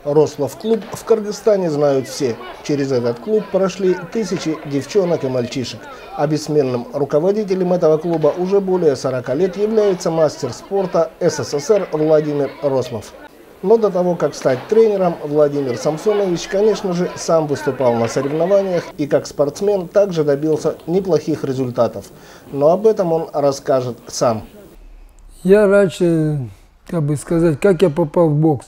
Рослав-клуб в Кыргызстане знают все. Через этот клуб прошли тысячи девчонок и мальчишек. А бессменным руководителем этого клуба уже более 40 лет является мастер спорта СССР Владимир Рослав. Но до того, как стать тренером, Владимир Самсонович, конечно же, сам выступал на соревнованиях и как спортсмен также добился неплохих результатов. Но об этом он расскажет сам. Я раньше, как я попал в бокс.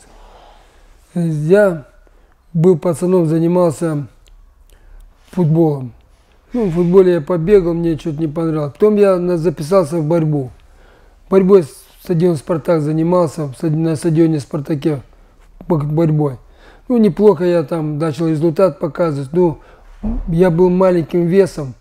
Я был пацаном, занимался футболом. В футболе я побегал, мне что-то не понравилось. Потом я записался в борьбу. Борьбой стадион «Спартак» занимался, на стадионе «Спартаке» борьбой. Неплохо я там начал результат показывать. Я был маленьким весом,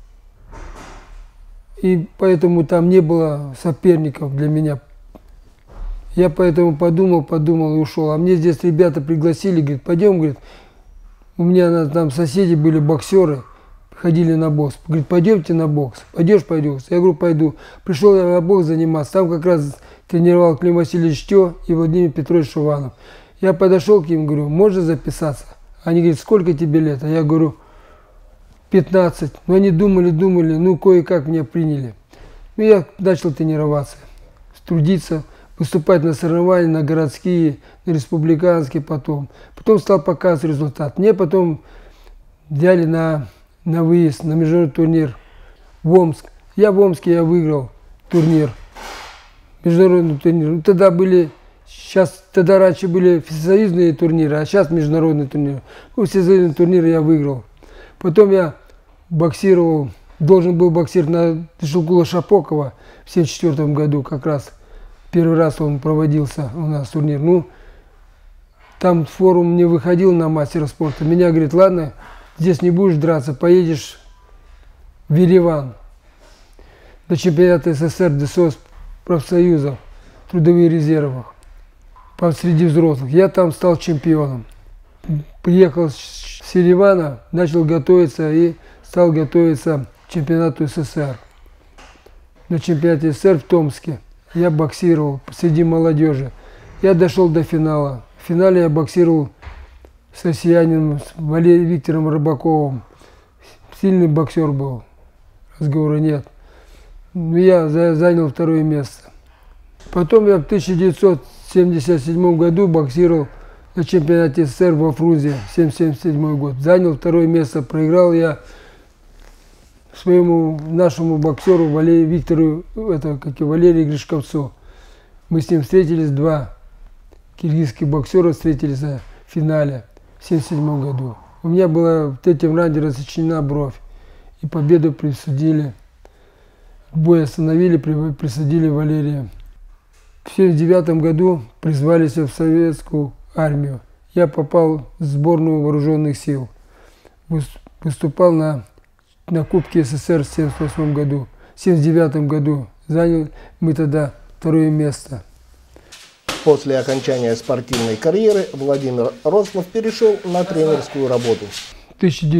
и поэтому там не было соперников для меня. Я поэтому подумал и ушел. А мне здесь ребята пригласили, говорят, пойдем, говорит, у меня там соседи были боксеры, ходили на бокс. Говорит, пойдемте на бокс. Пойдешь? Пойду. Я говорю, пойду. Пришел я на бокс заниматься. Там как раз тренировал Клим Васильевич Тё и Владимир Петрович Шуванов. Я подошел к ним, говорю, можно записаться? Они говорят, сколько тебе лет? А я говорю, 15. Но они думали, кое-как меня приняли. Я начал тренироваться, трудиться, выступать на соревнования, на городские, на республиканские потом. Потом стал показывать результат. Мне потом взяли на выезд, на международный турнир в Омск. В Омске выиграл турнир, международный турнир. Тогда раньше были всесоюзные турниры, а сейчас международный турнир. Всесоюзный турнир я выиграл. Потом я боксировал, должен был боксировать на Шелкула Шапокова в 1974 году как раз. Первый раз он проводился у нас турнир. Там форум не выходил на мастера спорта. Меня говорит, ладно, здесь не будешь драться, поедешь в Ереван на чемпионат СССР ДСОС профсоюзов, трудовых резервах, среди взрослых. Я там стал чемпионом. Приехал с Еревана, начал готовиться и стал готовиться к чемпионату СССР. На чемпионате СССР в Томске. Я боксировал среди молодежи. Я дошел до финала. В финале я боксировал с россиянином, с Валерием Виктором Рыбаковым. Сильный боксер был, разговора нет. Я занял второе место. Потом я в 1977 году боксировал на чемпионате СССР во Фрунзе, 1977 год. Занял второе место, проиграл я нашему боксеру Валерию Гришковцу. Мы с ним встретились, два киргизских боксера встретились в финале в 1977 году. У меня была в третьем раунде рассечена бровь, и победу присудили. Бой остановили, присудили Валерия. В 1979 году призвались в советскую армию. Я попал в сборную вооруженных сил. Выступал на Кубке СССР в 1978 году. В 1979 году заняли мы тогда второе место. После окончания спортивной карьеры Владимир Рослав перешел на тренерскую работу. В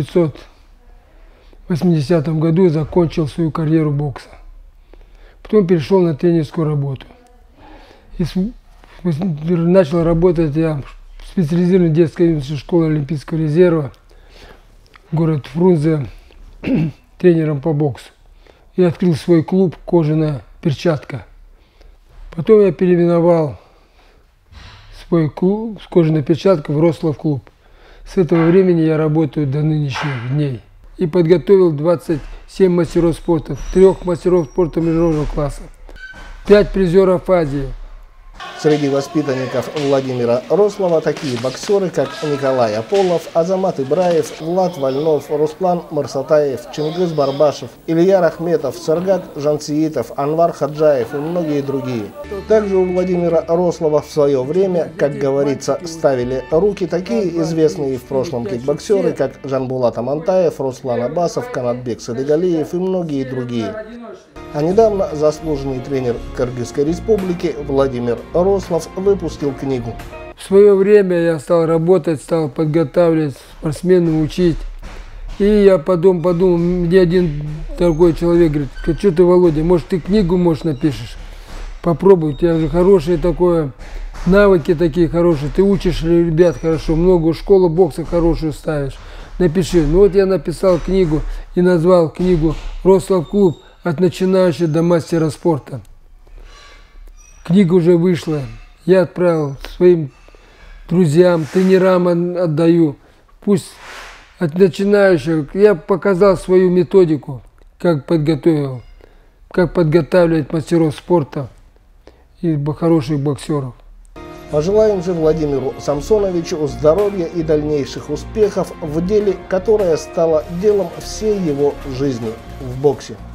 1980 году закончил свою карьеру бокса. Потом перешел на тренерскую работу. И начал работать я в специализированной детской школе Олимпийского резерва, город Фрунзе, тренером по боксу. И открыл свой клуб «Кожаная перчатка». Потом я переименовал свой клуб с «Кожаной перчаткой» в «Рослав-клуб». С этого времени я работаю до нынешних дней. И подготовил 27 мастеров спорта, 3 мастеров спорта международного класса, 5 призеров Азии. Среди воспитанников Владимира Рослава такие боксеры, как Николай Аполлов, Азамат Ибраев, Влад Вольнов, Руслан Марсатаев, Чингиз Барбашев, Илья Рахметов, Саргат Жансиитов, Анвар Хаджаев и многие другие. Также у Владимира Рослава в свое время, как говорится, ставили руки такие известные в прошлом кикбоксеры, как Жанбулат Амантаев, Руслан Абасов, Канатбек Садыгалиев и многие другие. А недавно заслуженный тренер Кыргызской республики Владимир Рослав выпустил книгу. В свое время я стал работать, стал подготавливать спортсменов, учить. И я потом подумал, мне один дорогой человек говорит, что ты, Володя, может ты книгу напишешь? попробуй, у тебя уже хорошие такое, навыки такие хорошие, ты учишь ребят хорошо, много, школу бокса хорошую ставишь. Напиши. Ну вот я написал книгу и назвал книгу «Рослав клуб. От начинающего до мастера спорта». Книга уже вышла. Я отправил своим друзьям, тренерам отдаю. Пусть от начинающего. Я показал свою методику, как подготовил, как подготавливать мастеров спорта и хороших боксеров. Пожелаем же Владимиру Самсоновичу здоровья и дальнейших успехов в деле, которое стало делом всей его жизни в боксе.